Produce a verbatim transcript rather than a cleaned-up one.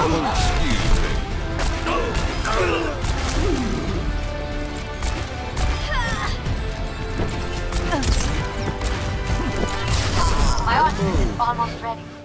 Oh, excuse me. My ultimate is almost ready.